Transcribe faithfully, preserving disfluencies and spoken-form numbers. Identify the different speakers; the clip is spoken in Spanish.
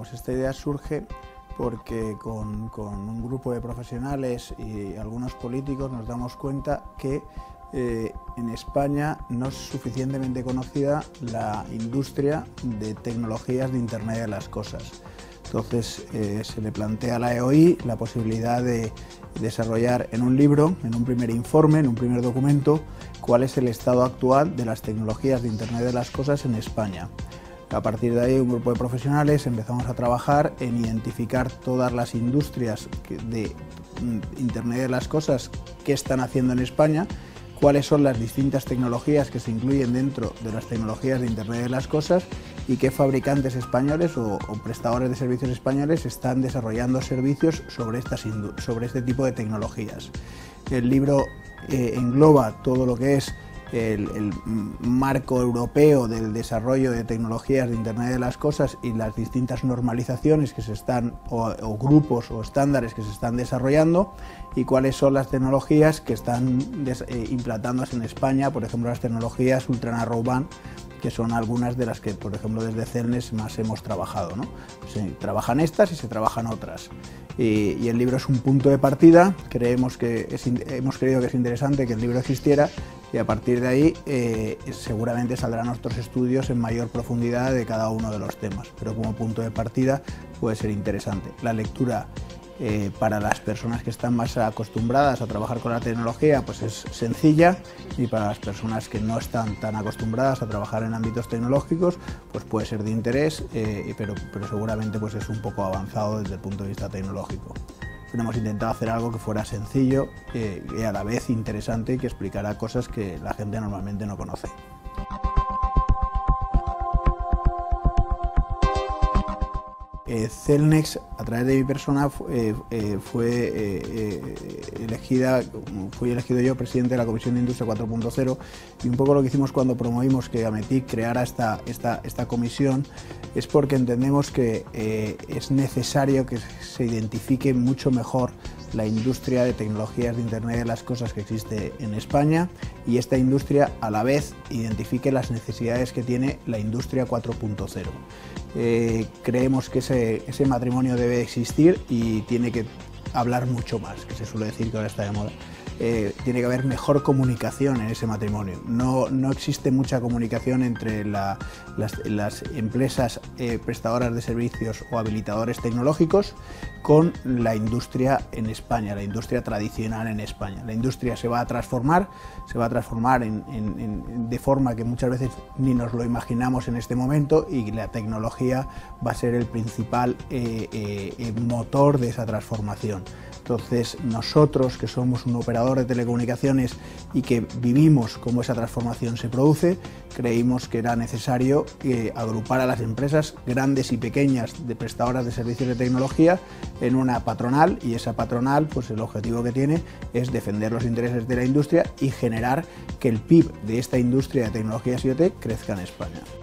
Speaker 1: pues esta idea surge porque con, con un grupo de profesionales y algunos políticos nos damos cuenta que eh, en España no es suficientemente conocida la industria de tecnologías de Internet de las Cosas. Entonces eh, se le plantea a la E O I la posibilidad de desarrollar en un libro, en un primer informe, en un primer documento, cuál es el estado actual de las tecnologías de Internet de las Cosas en España. A partir de ahí, un grupo de profesionales empezamos a trabajar en identificar todas las industrias de Internet de las Cosas que están haciendo en España, cuáles son las distintas tecnologías que se incluyen dentro de las tecnologías de Internet de las Cosas y qué fabricantes españoles o, o prestadores de servicios españoles están desarrollando servicios sobre, estas sobre este tipo de tecnologías. El libro eh, engloba todo lo que es El, el marco europeo del desarrollo de tecnologías de Internet de las Cosas y las distintas normalizaciones que se están, o, o grupos o estándares que se están desarrollando, y cuáles son las tecnologías que están des, eh, implantándose en España, por ejemplo las tecnologías Ultra Narrowband, que son algunas de las que, por ejemplo, desde Celnex más hemos trabajado, ¿no? Se trabajan estas y se trabajan otras. Y, y el libro es un punto de partida. Creemos que es, hemos creído que es interesante que el libro existiera, y a partir de ahí eh, seguramente saldrán otros estudios en mayor profundidad de cada uno de los temas, pero como punto de partida puede ser interesante. La lectura eh, para las personas que están más acostumbradas a trabajar con la tecnología pues es sencilla, y para las personas que no están tan acostumbradas a trabajar en ámbitos tecnológicos pues puede ser de interés, eh, pero, pero seguramente pues es un poco avanzado desde el punto de vista tecnológico. Hemos intentado hacer algo que fuera sencillo eh, y a la vez interesante, y que explicara cosas que la gente normalmente no conoce. Eh, Celnex, a través de mi persona, eh, eh, fue eh, eh, elegida, fui elegido yo presidente de la Comisión de Industria cuatro punto cero, y un poco lo que hicimos cuando promovimos que Ametic creara esta, esta, esta comisión es porque entendemos que eh, es necesario que se identifique mucho mejor la industria de tecnologías de Internet de las Cosas que existe en España, y esta industria a la vez identifique las necesidades que tiene la industria cuatro punto cero. Eh, creemos que ese, ese matrimonio debe existir y tiene que hablar mucho más, que se suele decir que ahora está de moda. Eh, tiene que haber mejor comunicación en ese matrimonio. No, no existe mucha comunicación entre la, las, las empresas eh, prestadoras de servicios o habilitadores tecnológicos con la industria en España, la industria tradicional en España. La industria se va a transformar, se va a transformar en, en, en, de forma que muchas veces ni nos lo imaginamos en este momento, y la tecnología va a ser el principal eh, eh, motor de esa transformación. Entonces, nosotros, que somos un operador de telecomunicaciones y que vivimos cómo esa transformación se produce, creímos que era necesario eh, agrupar a las empresas grandes y pequeñas de prestadoras de servicios de tecnología en una patronal, y esa patronal, pues el objetivo que tiene es defender los intereses de la industria y generar que el P I B de esta industria de tecnologías I O T crezca en España.